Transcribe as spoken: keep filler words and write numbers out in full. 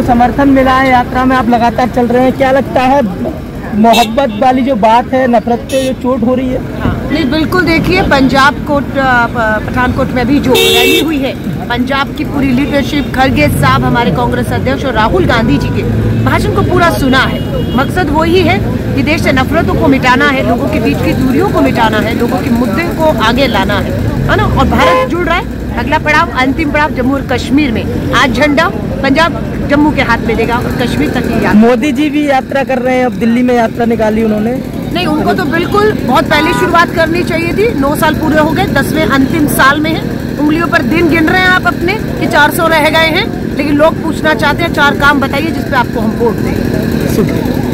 समर्थन मिला है यात्रा में, आप लगातार चल रहे हैं, क्या लगता है मोहब्बत वाली जो बात है, नफरत पे जो चोट हो रही है? नहीं, बिल्कुल देखिए, पंजाब कोट पठानकोट में भी जो रैली हुई है, पंजाब की पूरी लीडरशिप, खड़गे साहब हमारे कांग्रेस अध्यक्ष और राहुल गांधी जी के भाषण को पूरा सुना है। मकसद वही है कि देश से नफरतों को मिटाना है, लोगों के बीच की दूरियों को मिटाना है, लोगों के मुद्दे को आगे लाना है, है ना। और भारत जुड़ रहा है। अगला पड़ाव, अंतिम पड़ाव जम्मू और कश्मीर में। आज झंडा पंजाब जम्मू के हाथ में देगा और कश्मीर तक की यात्रा। मोदी जी भी यात्रा कर रहे हैं, अब दिल्ली में यात्रा निकाली उन्होंने। नहीं, उनको तो बिल्कुल बहुत पहले शुरुआत करनी चाहिए थी। नौ साल पूरे हो गए, दसवें अंतिम साल में है। उंगलियों पर दिन गिन रहे हैं आप अपने कि चार सौ रह गए हैं, लेकिन लोग पूछना चाहते हैं चार काम बताइए जिसपे आपको हम वोट दें।